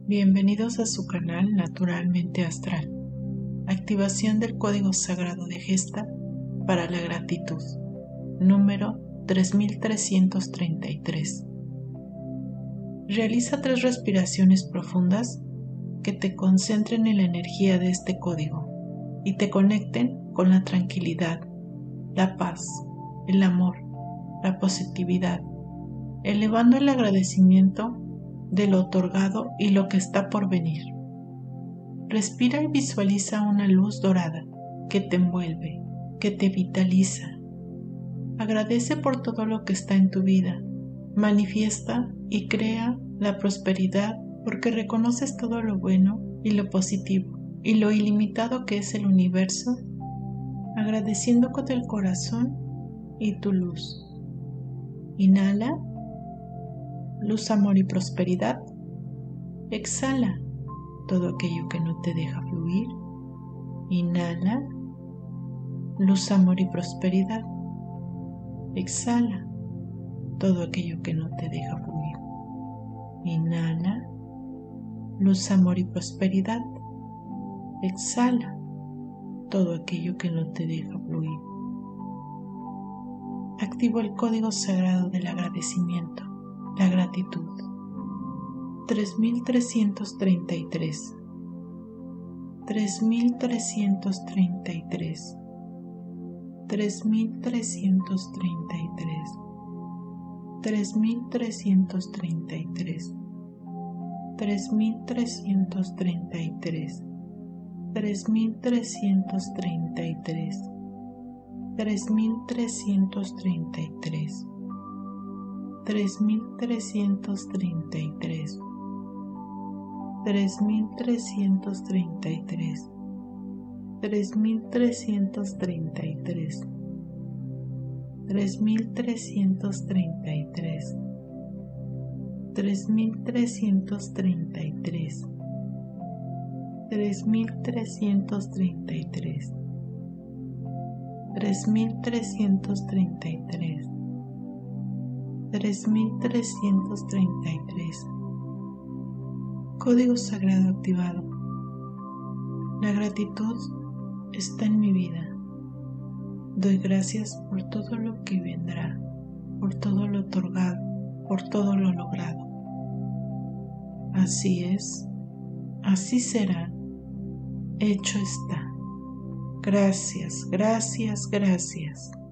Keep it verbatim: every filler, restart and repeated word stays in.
Bienvenidos a su canal Naturalmente Astral. Activación del código sagrado de Gesta para la gratitud. Número tres mil trescientos treinta y tres. Realiza tres respiraciones profundas que te concentren en la energía de este código y te conecten con la tranquilidad, la paz, el amor, la positividad, elevando el agradecimiento de lo otorgado y lo que está por venir. Respira y visualiza una luz dorada que te envuelve, que te vitaliza. Agradece por todo lo que está en tu vida. Manifiesta y crea la prosperidad porque reconoces todo lo bueno y lo positivo y lo ilimitado que es el universo, agradeciendo con el corazón y tu luz. Inhala. Luz, amor y prosperidad. Exhala todo aquello que no te deja fluir. Inhala. Luz, amor y prosperidad. Exhala todo aquello que no te deja fluir. Inhala. Luz, amor y prosperidad. Exhala todo aquello que no te deja fluir. Activo el código sagrado del agradecimiento. La gratitud. tres mil trescientos treinta y tres. tres mil trescientos treinta y tres. tres mil trescientos treinta y tres. tres mil trescientos treinta y tres. tres mil trescientos treinta y tres. tres mil trescientos treinta y tres. tres mil trescientos treinta y tres. tres mil trescientos treinta y tres, tres mil trescientos treinta y tres, tres mil trescientos treinta y tres, tres mil trescientos treinta y tres, tres mil trescientos treinta y tres, tres mil trescientos treinta y tres, tres mil trescientos treinta y tres. tres mil trescientos treinta y tres. Código sagrado activado. La gratitud está en mi vida. Doy gracias por todo lo que vendrá, por todo lo otorgado, por todo lo logrado. Así es, así será, hecho está. Gracias, gracias, gracias.